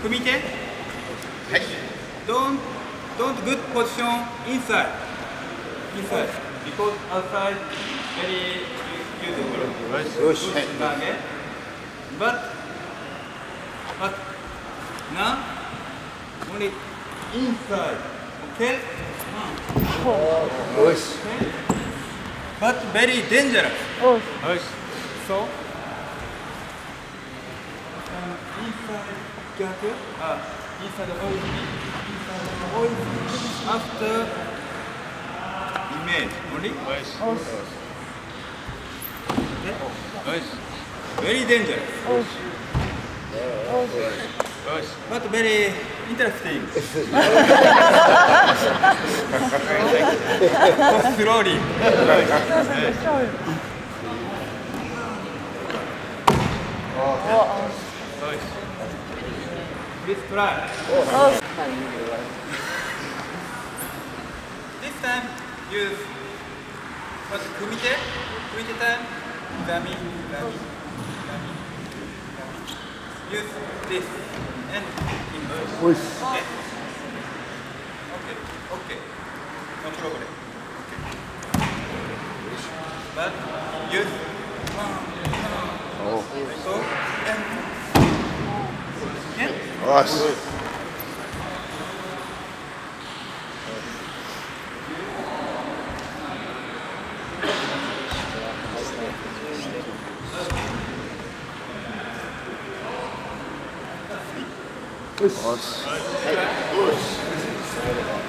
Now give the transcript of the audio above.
kumite. Don't good position inside. Because outside very useful. But now only inside. Okay. But very dangerous. So inside jacket, inside the oil after image only. Okay? Very dangerous. But very interesting. Slowly. Please try. This time use kumite time. Gami. Use this and inverse. Okay. No problem. But use so and Push.